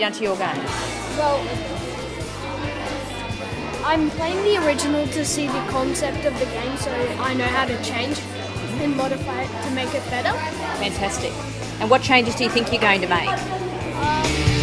down to your game? Well, I'm playing the original to see the concept of the game, so I know how to change and modify it to make it better. Fantastic. And what changes do you think you're going to make?